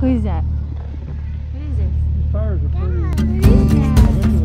Who is that? What is this? The tires are pretty. What is that?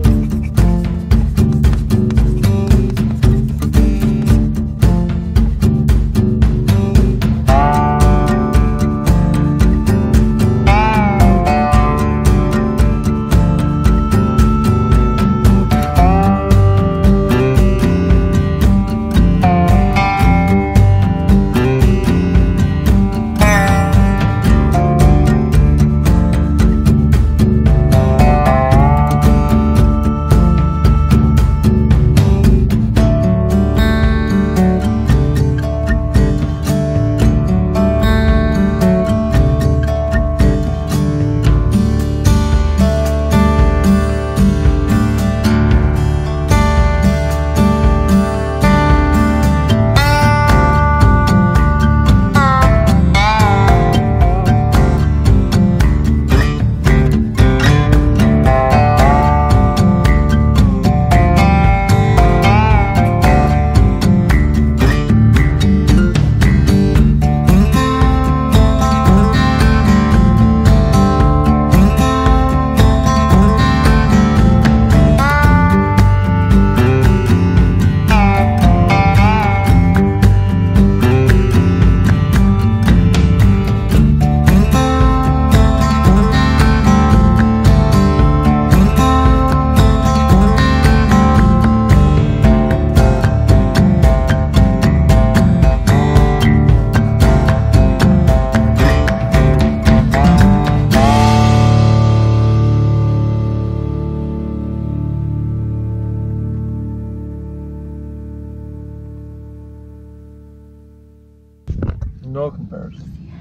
No comparison.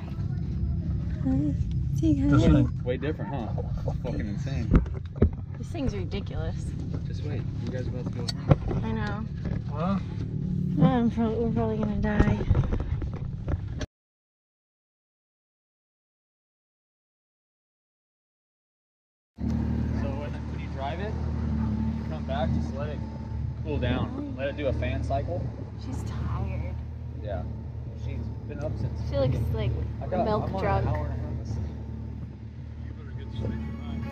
This thing. Way different, huh? Fucking insane. This thing's ridiculous. Just wait. You guys are about to go. I know. Huh? We're probably gonna die. So when you drive it, you come back, just let it cool down. Let it do a fan cycle. She's tired. Yeah. She's been up since. She looks like milk drunk. An hour and a half of sleep. You better get sleep tonight.